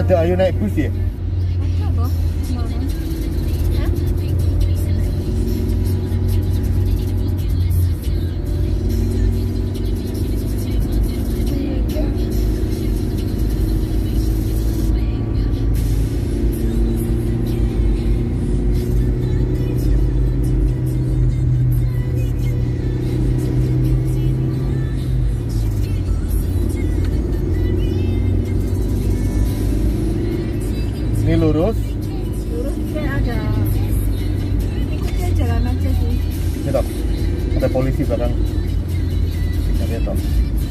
Ada ayo naik bus ya? Ada boh, kemarin. Hah? Ini lurus. Lurus kayak ada. Ikutnya jalan aja sih. Ini toh. Ada polisi belakang. Lihat toh.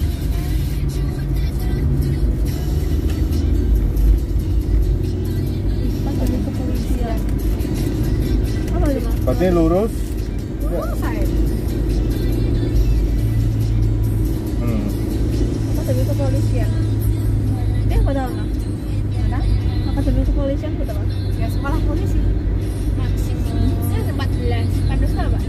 Pas ada kepolisian. Apa itu Mas? Berarti lurus. Lurus saya. Akademi kepolisian. Pada mana? Mana? Akademi kepolisian betul Mas? Ya sekolah polisi. Maksimum. Ya 14. 14 berapa?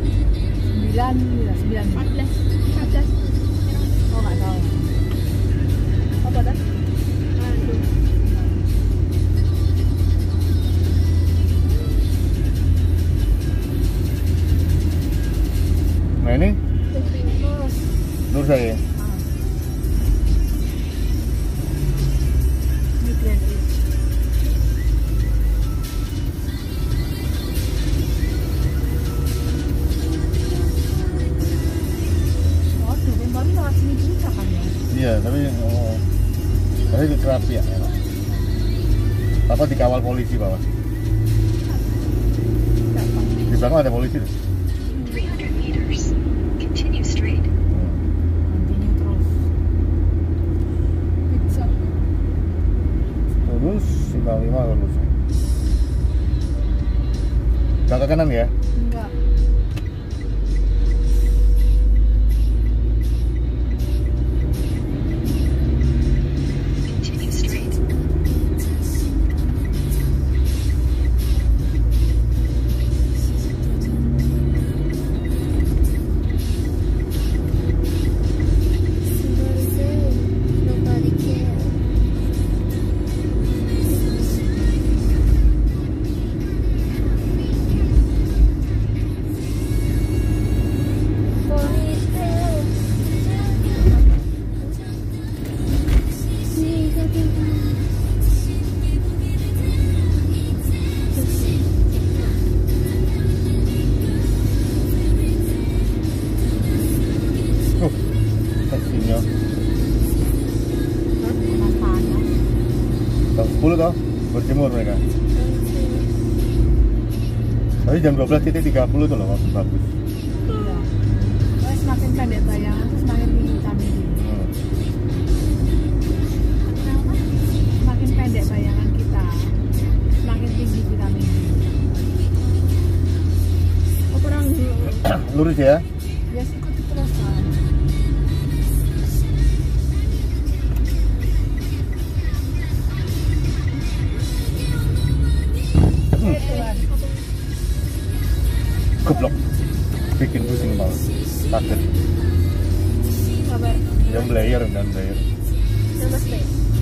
9. 14. Oh nggak tahu. Apa dah? Aduh. Nah ini Terus. lurus saya. Iya, tapi kerap ya. Apa dikawal polisi bawah? Di belakang ada polisi tuh. 300 meters. Continue straight. Lurus 95 lurus. Gak ke kanan ya? Enggak. Continue straight. Nobody cares. Taksinya. Panas-panas. Jam 10 toh, berjemur mereka. Tapi jam 12.30 tuh loh, waktu bagus. Iya. Terus semakin pendek bayangan, terus semakin tinggi vitamin D. Semakin pendek bayangan kita, semakin tinggi vitamin D. Oh kurang dulu. Lurus ya? Ya ikuti terus kan. Goblok. Bikin pusing banget. Takut. Sabar. Yang belayer dan belayer. Namaste.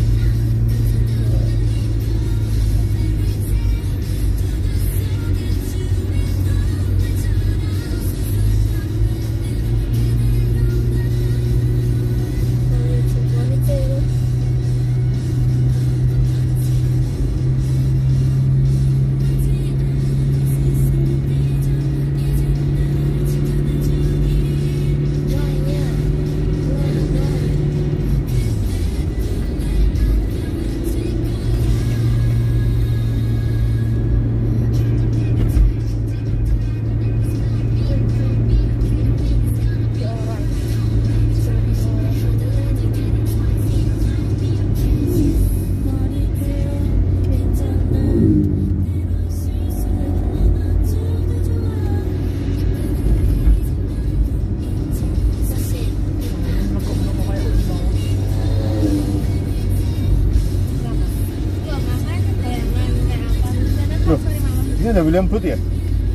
Ini ada William Booth ya?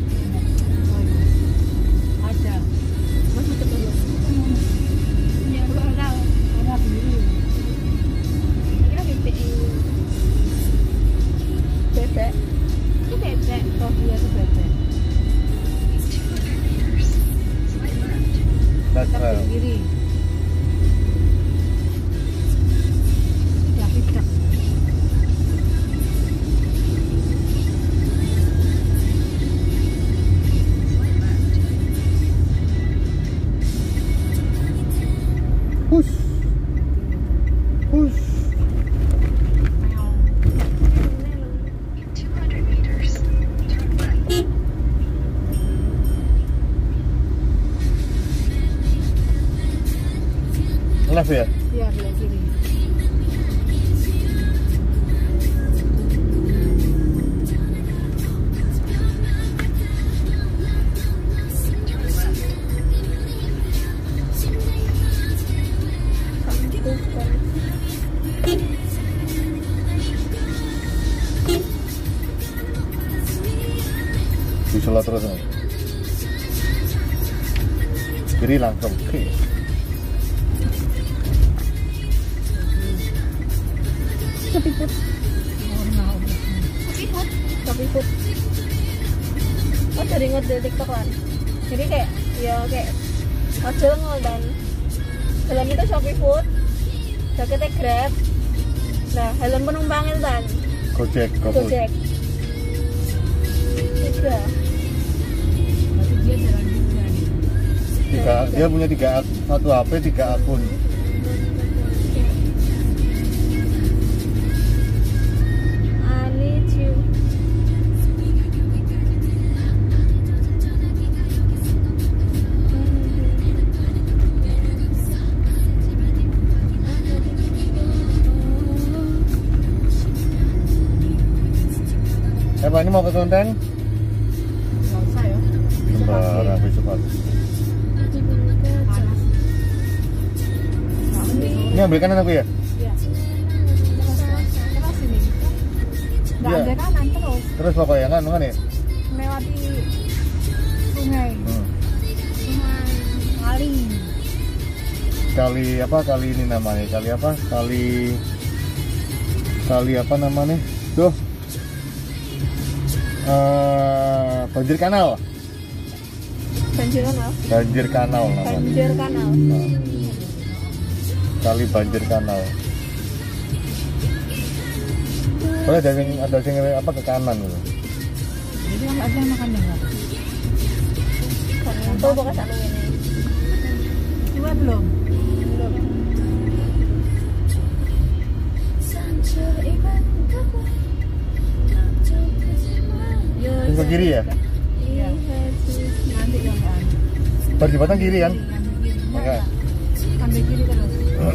Ada. Masih terus. Ya, ada biru. Kira BPI. Kiri. Ya, tidak. Push. Push. In 200 meters, turn left. Left ya? Iya, belok kiri. Turn left. Bisa terus nih. Kiri langsung. Oke. Kepiput. Kepiput. Oh dari ngode TikTok kan. Jadi kayak ya kayak ojol dan helm itu Shopee Food, jaketnya Grab. Nah helm penumpangnya itu kan Gojek, Gojek. Tiga. Berarti dia jalan juga nih. Dia punya satu HP 3 akun. I need you. Pak, ini mau ke Kelenteng? Nggak usah ya. Sembarang besok pagi. Panas. Nggak mending. Ini ambil kanan aku ya? Iya. Terus ini. Nggak Iya. ada kanan terus. Terus pokoknya kan ya? Melewati sungai. Sungai Kali. Kali apa? Kali ini namanya? Kali apa? Kali apa namanya? Tuh. Banjir kanal. Banjir kanal. Banjir kanal namanya. Banjir kanal. Nah, kali banjir kanal. Soalnya ada yang apa ke kanan gitu. Jadi kan ada makan enggak? Kan itu bukan satu ini. Coba belum? Belum. Ini ke kiri ya? Iya. Nanti yang kan. Baru jembatan kiri kan? Oke. Ambil kiri terus.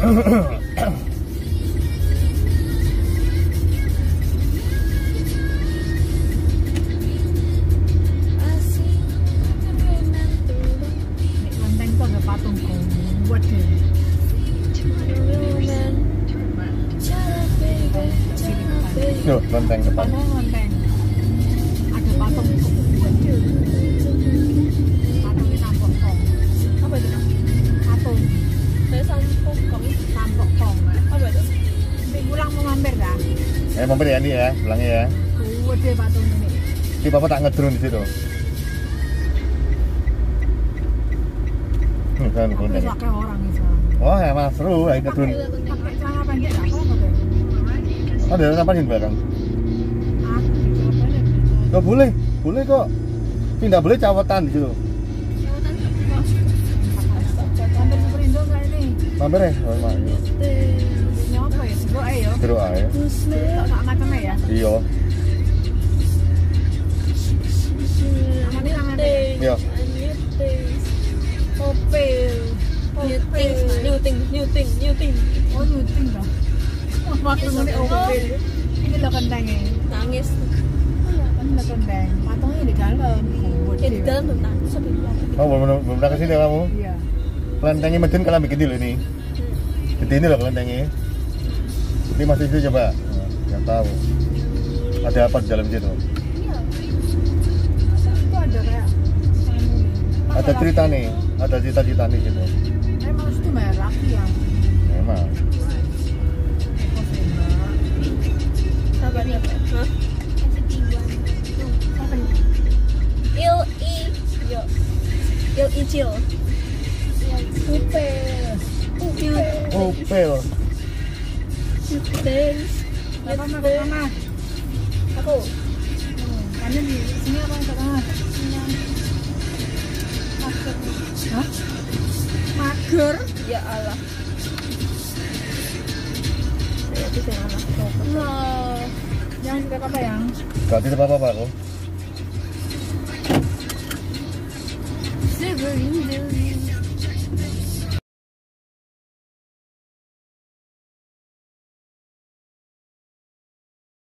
Nek Kelenteng tuh ada patung buat deh. Turn left. Tuh, Kelenteng depan. Kelenteng. Ada patung buat deh. Patungnya tampok kong. Apa itu? Patung Saya sampuk kami. tampok kong. Apa itu? Nanti pulang mau mampir dah. Mampir ya, Andi ya, pulangnya ya. Buat deh patung ini. Ini Bapak tak ngedrone di situ. Kan Tapi Kelenteng. pakai orang itu. Wah, emang seru, ayo ngedrone. Pakai celana pendek nggak apa-apa deh. Ada apa di belakang? Aku di celana pendek. Kok boleh? Boleh kok. Tidak boleh cawetan gitu. Mampir Superindo nggak ini? Mampir ya? Oh, mak. Ini apa ya? Sebuah ayo. Jeruk ae. Tak macamnya ya. Iya. Amane amane. Iya. Opel. New thing. Oh nyuting dah. Waktu ini Opel. Ini lo kentengnya. Nangis. Ini lo kenteng. Patungnya di dalam. Ya di dalam tuh nangis sampai keluar. Oh, belum pernah kesini ya kamu? Iya. Kelentengnya Medun kalau bikin dulu ini. Gede ini loh kelentengnya. Ini masih itu coba. Nggak tahu. Ada apa di dalam situ? Iya. Itu ada kayak. Ada cerita nih. Ada cerita-cerita nih gitu. Emang itu merah ya. Memang. Sabar ya, Pak. Hah? Il icil. Upe. Opel. Nyetel. Mama. Aku. Kanan di sini apa yang tengah? Hah? Mager. Ya Allah. Saya bisa anak coklat. Nah, jangan juga apa yang. Gak tidak apa-apa aku. Sebelum